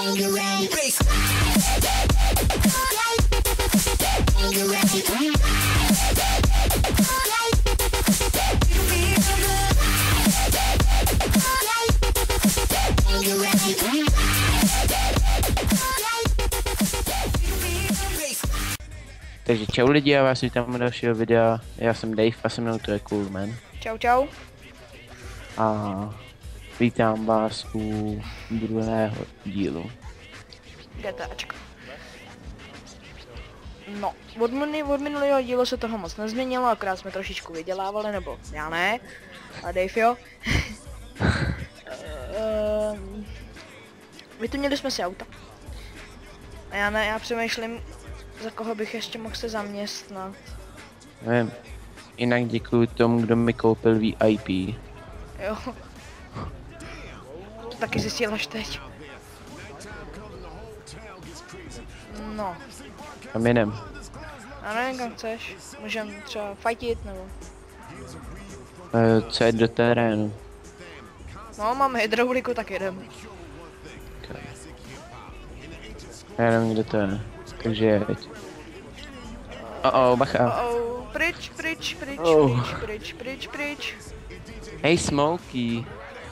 Takže čau lidi, já vás vítám u dalšího videa. Já jsem Dave a se mnou to je Coolman. Čau čau. A vítám vás u druhého dílu. GTAčko. No, od minulého dílu se toho moc nezměnilo, akorát jsme trošičku vydělávali, nebo já ne, a Dave jo. Vytunili jsme si auta. A já ne, já přemýšlím, za koho bych ještě mohl se zaměstnat. Nevím. Jinak děkuji tomu, kdo mi koupil VIP. Jo. To taky zjistil až teď. No. Kam jedem? Já nevím, kam chceš. Můžem třeba fightit, nebo... Co je do terénu? No, máme hydrauliku, tak jedem. Já nevím, kde to je. Takže jeď. Bacha. Pryč, pryč, pryč, Oh. pryč, pryč, pryč. Hej, Smokey.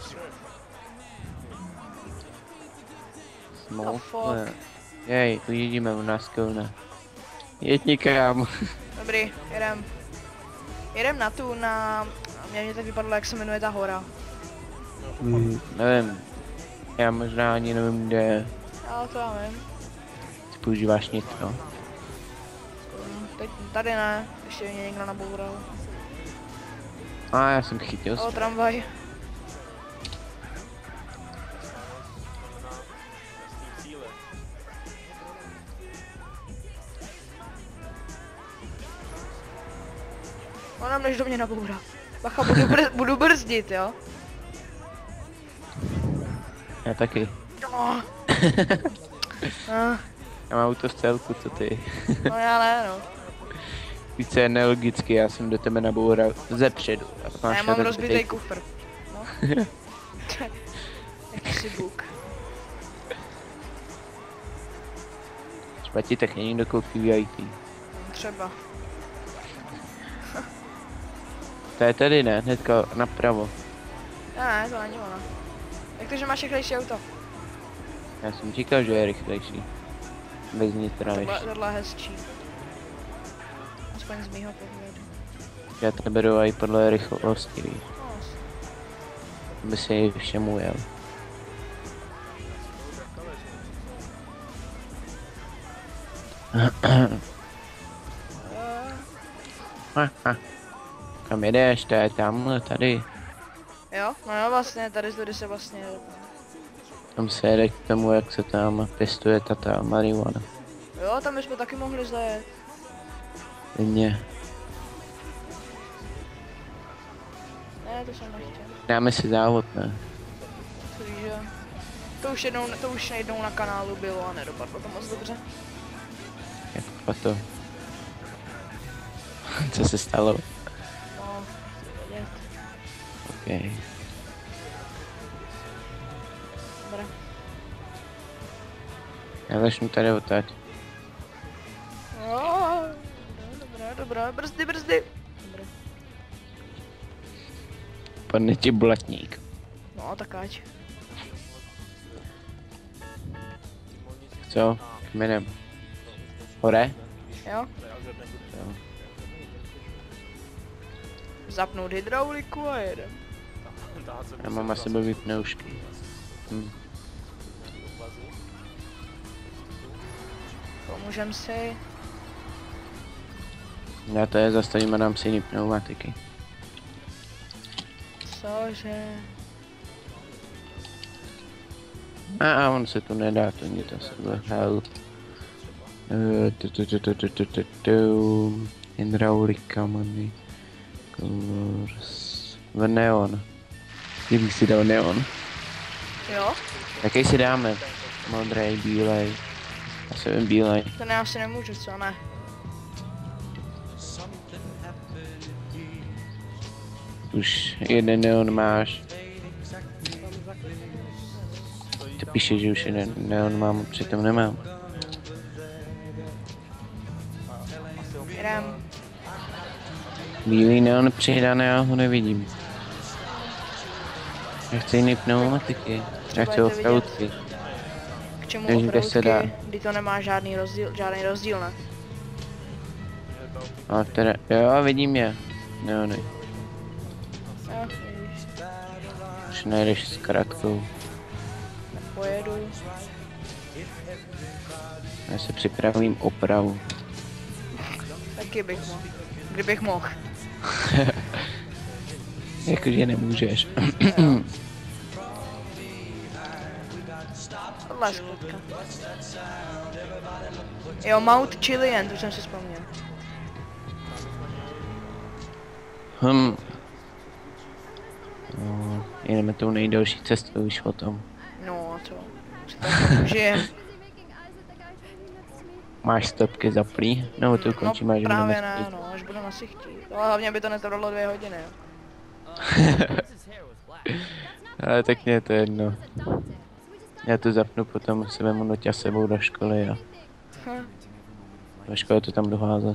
fuck. Jej, uvidíme u nás Kölna. Jeď někam. Dobrý, jedem. Jedem na tu, mě tak vypadlo, jak se jmenuje ta hora. Nevím. Já možná ani nevím, kde je. Ale to já vím. Ty používáš nitro. Teď tady ne, ještě mě někdo naboural. Já jsem chytil. O, tramvaj. Ona než do mě nabourá. Bacha, budu brzdit, jo? Já taky. No. Já mám autostřelku, co ty? No já ne, no. Více je nelogicky, já jsem do tebe naboural zepředu. A já mám rozbitej kufr. No. Jaký si bůk. Třeba ti tak někdo koupí VIP. Třeba. To je tady ne, hnedka napravo. Ne, to ani ona. Jak to, že máš rychlejší auto? Já jsem říkal, že je rychlejší. Bez nitra ještě. Tohle je hezčí. Aspoň z mýho pohledu. Já to beru i podle rychlosti, víš. No, Aby si ji všemu jel. Kam jedeš? To je tamhle, tady. jo, vlastně, tady se vlastně... Tam se jede k tomu, jak se tam pěstuje ta marihuana. Jo, tam bychom taky mohli zajet. Vidně. Ne, to jsem nechtěl. Dáme si závod, ne? Takže... To už jednou na kanálu bylo a nedopadlo to moc dobře. Jak to? Co se stalo? No, chci vědět. OK. Dobré. Já začnu tady odtaď. No, dobré, brzdy. Dobré. Padne ti blatník. No, tak ať. Co? Kmenem. Hore? Jo? Jo. Zapnout hydrauliku a jedem. Já mám asi blbý pneušky. Pomůžem si. Já to je zastavím a dám si jiný pneumatiky. Cože? A on se tu nedá, to mě to se hell. Hydraulika, money. Colors. Neon. Kdybych si dal neon. Jo? Jaký si dáme? Modrej, bílej. Já se vím bílej. To ne, asi nemůžu, co ne? Už jeden neon máš. to píše, že už je neon mám, přitom nemám. Jdem. Bílý neon přidaný, já ho nevidím. Já chci jiný pneumatiky. Já chci offroadky. K čemu Takže kde se dá? offroadky, kdy to nemá žádný rozdíl, ne? A které, jo, vidím je. Neony. Jo, vidíš. Už nejdeš s kratkou. Pojedu. Já se připravím opravu. Taky bych mohl. Kdybych mohl. Jakože nemůžeš. Tohle je skutka. Jo, Mount Chilian, to jsem si vzpomněl. No, jdeme tou nejdelší cestou už o tom. No a co? Si tak žijem. Máš stopky zaplý? Nebo to končíme, až právě budeme ne, spít? no, až budeme asi chtít. Ale hlavně by to netrvalo 2 hodiny, jo. Ale tak mě je to jedno. Já to zapnu, potom se vemu Noťa sebou do školy a do školy to tam doházet.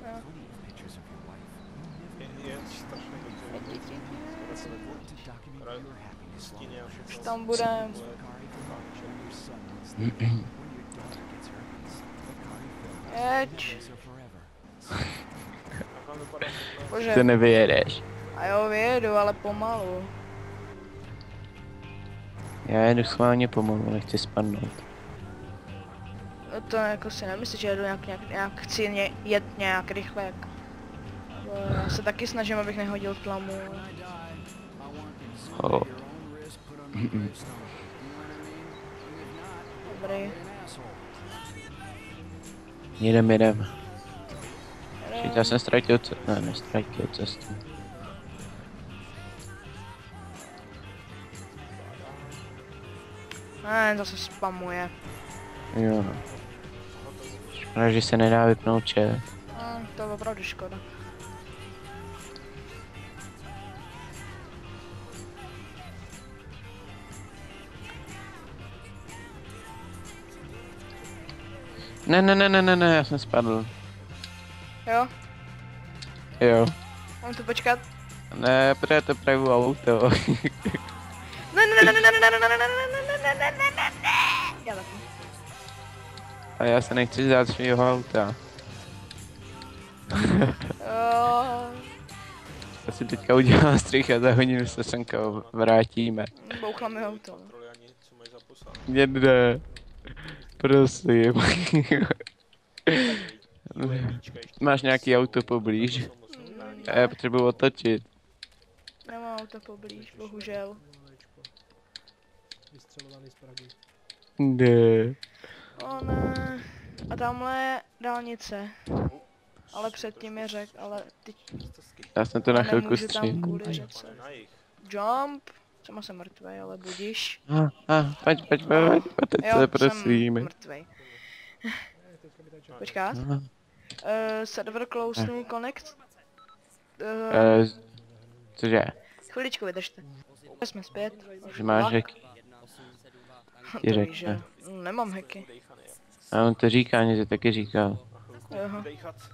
Už tam budem. Jeď. Bože. To nevyjedeš. A jo, vyjedu, ale pomalu. Já jedu schválně pomalu, nechci spadnout. No to jako si nemyslíš, že jedu nějak chci jet nějak rychle, jak... Já se taky snažím, abych nehodil tlamu. Oh. Dobrý. Jedem. Já jsem ztratil cestu, ne, nestratil cestu. Ne, zase spamuje. Jo. Škoda, že se nedá vypnout chat. To je opravdu škoda. Ne, já jsem spadl. Jo? Jo. Mám tu počkat? Ne, protože to pravu auto. Já taky. A já se nechci zdát svýho auta. Já si teďka udělám strych a za hodinu se semka vrátíme. Bouchla mi auto. Jde. Prosím. Máš nějaký auto poblíž? Já potřebuji otočit. Nemám auto poblíž, bohužel. Ne. O ne. A tamhle je dálnice. Ale předtím je řek, ale teď Já jsem to na chvilku nemůžu tam střihnu. kvůli řece. Jump. Jsem asi mrtvej, ale budiš. Pojď, teď se prosím. Jsem mrtvej. Počkat. Server close new connect. Cože? Chviličku vydržte. Jsme zpět. Že máš hacky? Ti To víš, řekne. že? Nemám hacky. A on to říká, mě to taky říkal. Aha.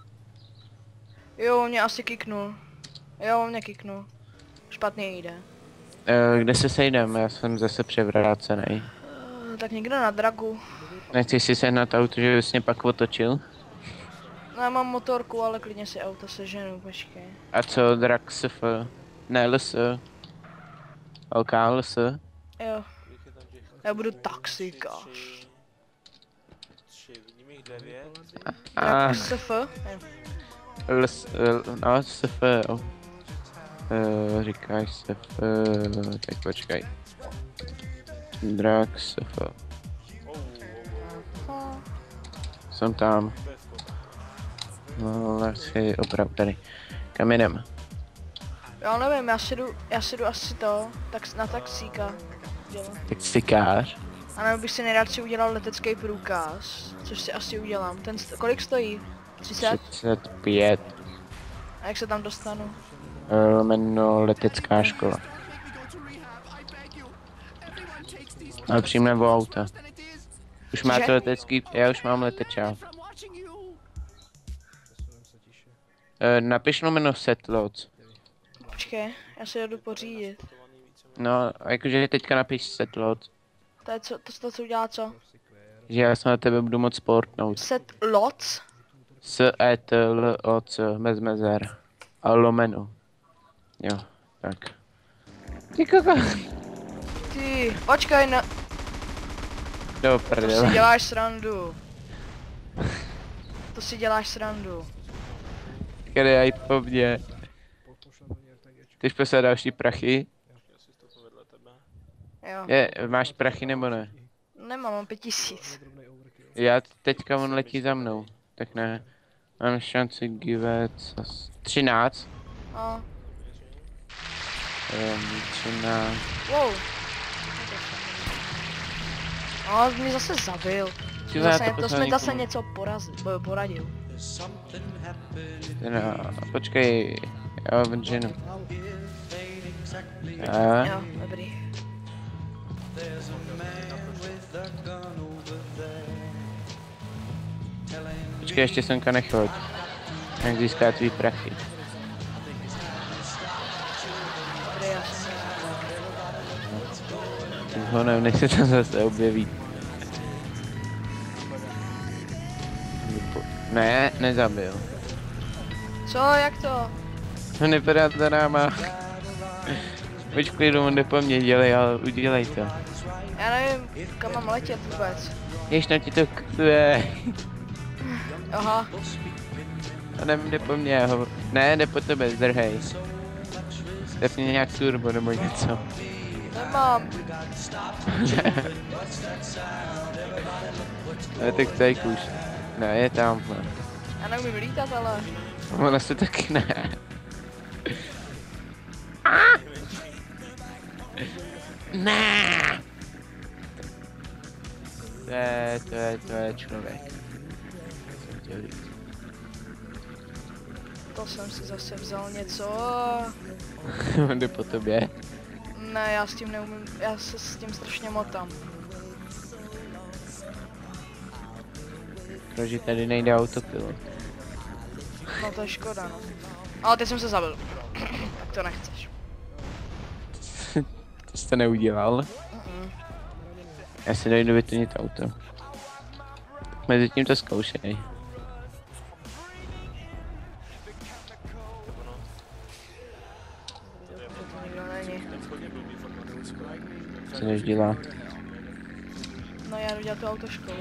Jo, mě asi kiknul. Jo, mě kiknul. Špatně jde. Kde se sejdeme? Já jsem zase převrácený. Tak někde na dragu. Nechceš si sehnat auto, že bys mě pak otočil? No, já mám motorku, ale klidně si auto seženu, počkej. A co Drag SF? Ne, LS. OK, LS. Jo. Já budu taxikář. A SF? LS, no SF, jo. Říkáš SF, tak počkej. Drag SF. Jsem tam. No, ale si opravdu tady. Kam jdem? Já nevím, já si jdu asi to, tak na taxíka. Taxikář? A nebo bych si nejrád si udělal letecký průkaz, což si asi udělám. Kolik stojí? 30? 35. A jak se tam dostanu? Lomeno letecká škola. Ale přijme o auta. Už máte Cože? letecký, já už mám letečák. Napiš jméno Setlots. Počkej, já si jdu pořídit. No, jakože teďka napiš Setlots. To je co udělá co? Že já se na tebe budu moc sportnout. Set lots? S-E-T-L-O-C, bez mezer. A lomeno. Jo, tak. Ty koko. Ty, počkej na... Do To si prdele. děláš srandu. To si děláš srandu. Kde já jít po mně. Ty poslat další prachy? Jo. Máš prachy nebo ne? Nemám, mám 5000. Já teďka on letí za mnou. Tak ne. Mám šanci give 13. A, 13. wow. No, mě zase zabil. Ty vole, já To jsme poslal zase někomu. něco poradil. No, počkej. Já ho ženu. Jo, dobrý. Počkej, ještě Sonka nechoď. Jak získá tvý prachy. Dobrý, já jsem... Tím honem, než se tam zase objeví. Ne, nezabil. Co, jak to? On nepadá za náma. Pojď klidu, on jde po mně, dělej, ale udělej to. Já nevím, kam mám letět vůbec. Jež na ti to ktuje. Aha, A jde po mně, ho... Ne, jde po tebe, zdrhej. Stepni nějak turbo nebo něco. nemám. Ale tak cajk už. Ne, je tam. Já neumím lítat, ale... Ona se taky ne. Ne! To je člověk. Jsem chtěl říct. To jsem si zase vzal něco. On jde po tobě. Ne, já s tím neumím, já se s tím motám. Protože tady nejde autopilot. No to je škoda, no. Ale teď jsem se zabil. Tak to nechceš. To jste neudělal. Já si dojdu vytunit auto. Mezi tím to zkoušej. To nikdo není. Co než dělá. No já jdu dělat tu autoškolu.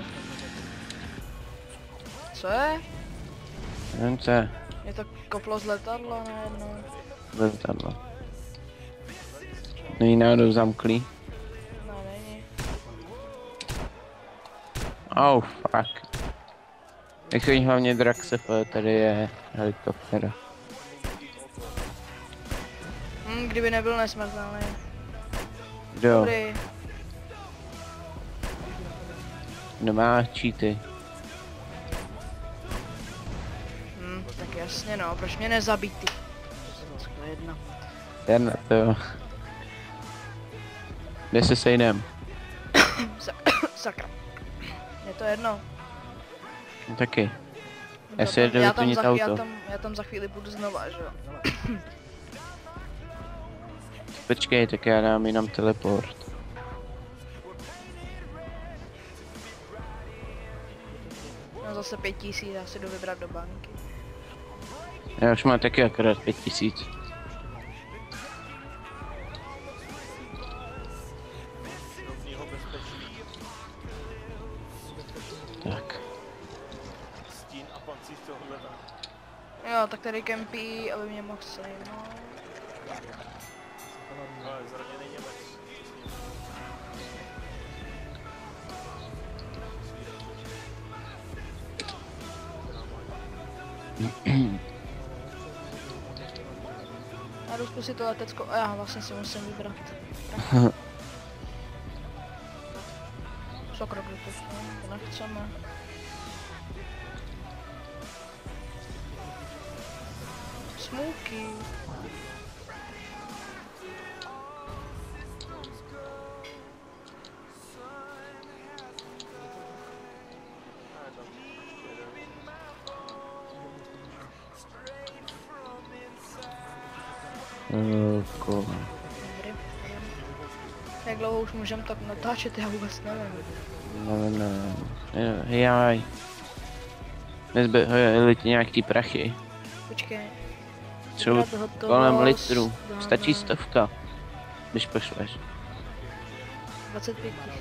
Co je? Nevím co je. Je to koplo z letadla najednou. Letadlo. Není náhodou zamklý. Ne, není. Oh fuck. Jak oni hlavně Draxefe, tady je helikoptera. Kdyby nebyl nesmrtelný. Kdo? Dobrý. Nemá cheaty. Tak jasně no, proč mě nezabít ty? Jedna. Jen na to. Kde se sejdem? Sakra. Je to jedno. No, taky. Já si jedu vytunit auto. Já tam za chvíli budu znova, že jo? Počkej, tak já dám jinam teleport. No zase 5000, já si jdu vybrat do banky. Já už mám taky akorát 5000. Tak. Jo, tak tady kempí, aby mě mohl sejmout. Já jdu zkusit to letecko, a já vlastně si musím vybrat. Sakra, kdo to nechceme. Smooky. Kolo. Dobrý. Jak dlouho už můžem tak natáčet, já vůbec nevím. No. Jaj. Lidi nějaký prachy. Počkej. Třeba Vybrat hotovost, kolem litru. dáme Stačí 100, když pošleš. 25 000.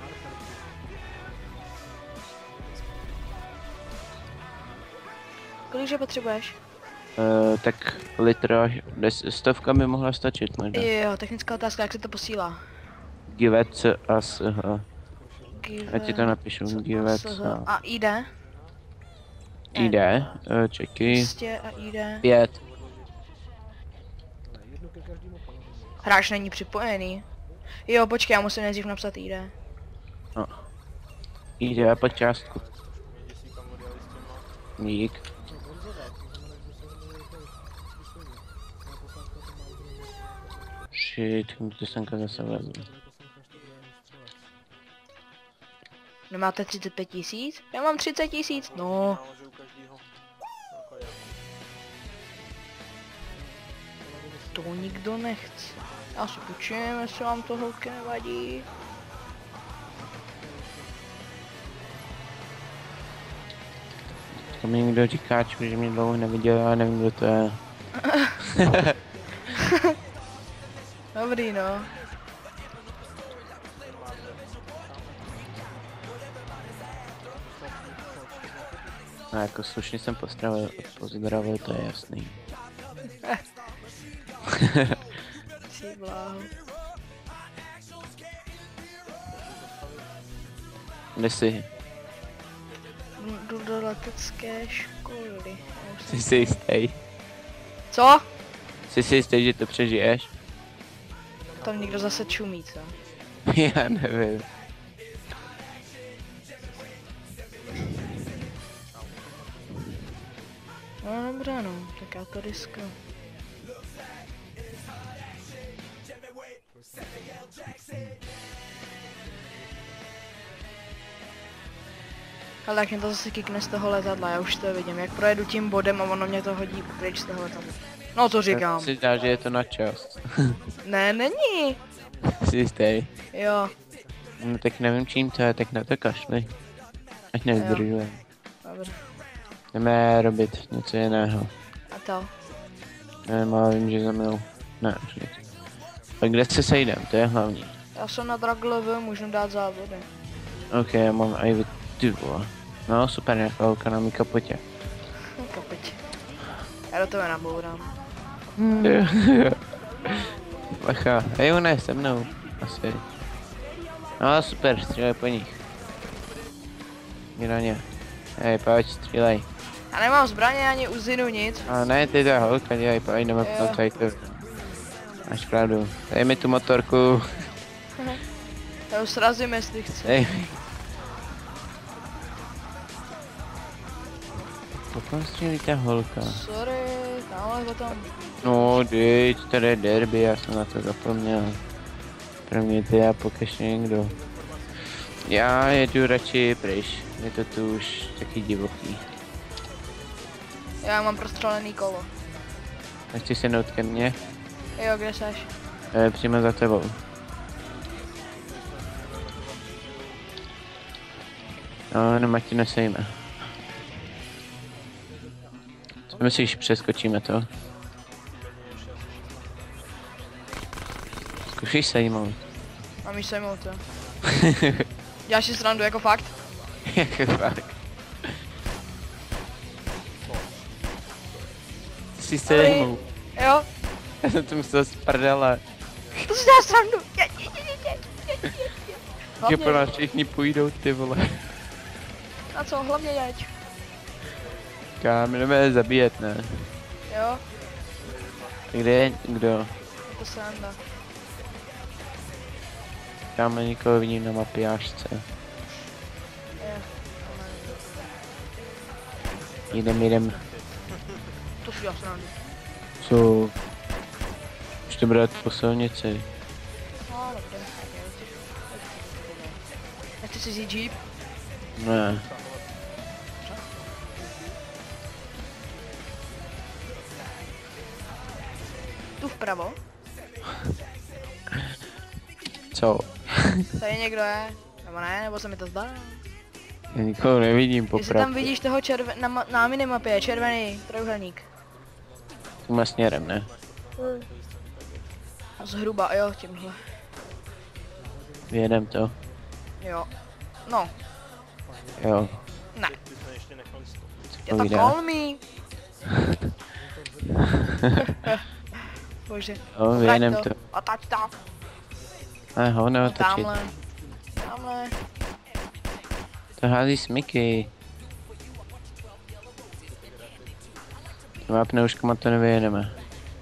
Kolikže potřebuješ? Tak litr, 100 by mohla stačit možná. Jo, technická otázka, jak se to posílá? Givec a SH. Give, Já ti to napíšu, Givec a a ID? ID, čeky, 200 a ID. 5. Hráč není připojený. Jo, počkej, já musím nejdřív napsat ID. No. ID a po částku. Dík. Shit, to senka zase vlezu. Nemáte 35 000? Já mám 30 000, no. To nikdo nechce. Já si počím, jestli vám to holky nevadí. To mi někdo říká, že mě dlouho neviděl, já nevím, kdo to je. Dobrý, no. No jako slušně jsem pozdravil, to je jasný. Si bláho. Kde jsi? Jdu do letecké školy. Jsi si jistý? Co? Jsi si jistý, že to přežiješ? Tam někdo zase čumí, co? Já nevím. No dobré, no. Tak já to risknu. Ale jak mě to zase kikne z toho letadla, já už to vidím, jak projedu tím bodem a ono mě to hodí pryč z toho letadla. No to říkám. Si dá, že je to na čas. Ne, není. Jsi jistý? Jo, No tak nevím čím to je, tak na to kašli. Ať nezdržujeme. dobře. Jdeme robit něco jiného. A to? Nevím, ale vím, že za mnou. Ne, už nic. Tak kde se sejdem, to je hlavní. Já jsem na Draglevu, můžu dát závody. Ok, já mám i ty vole. No super, nějaká holka na mý kapotě. No kapič. Já do tebe nabourám. Bacha, hej, ona je se mnou. Asi. No super, střílej po nich. Jdi na ně. Hej, pojď, střílej. Já nemám zbraně ani uzinu, nic. A ne, ty ta holka, dělej, pojď, jdeme Jo. po to. Máš pravdu. Dej mi tu motorku. Já ho srazím, jestli chci. Dej mi. Potom střílí ta holka. Sorry, tamhle potom. No, teď, tady je derby, já jsem na to zapomněl. Pro mě to já pokaž někdo. Já jedu radši pryč, je to tu už taky divoký. Já mám prostřelený kolo. Nechci se nout ke mně? Jo, kde seš? Přímo za tebou. No, no, ti nesejme. Co myslíš, přeskočíme to? Zkušíš sejmout. Mám jí sejmout, jo. Děláš si srandu jako fakt? Jako fakt. Jsi sejmout. Jo, Já jsem to myslel z prdele. to si děláš srandu. Že po Hlavně, nás všichni půjdou, ty vole. a co, hlavně jeď. Kam, jdeme zabíjet, ne? Jo, Kde je kdo? je to sranda. Tam nikoho vidím na mapiářce. Jo, Jdem. to si děláš srandu. Co? Už to brát po silnici. No, dobře, tak jeď. Nechci si vzít jeep? Ne. tu vpravo? Co? Tady někdo je? Nebo ne? Nebo se mi to zdá? Já nikoho nevidím Jestli popravdě. tam vidíš toho na minimapě, červený trojuhelník. Tímhle směrem, ne? Zhruba, jo, tímhle. Vyjedem to. Jo. No, Jo. ne. Ty jsme ještě nekončili. Co Je to povídá? call me. Bože. Jo, vyjedem to. Otač to. Ho neotočit. Tamhle. Tamhle. To hází smyky. Těma pneuškama to nevyjedeme.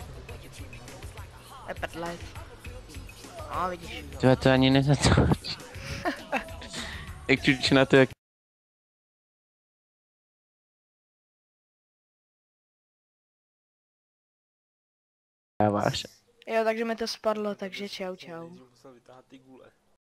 Epetlet. No, vidíš. To ani nezatoč. Jak čuč na to, jak... Dáváš. Jo, takže mi to spadlo, takže čau čau. Nejdřív musel vytáhat ty gule.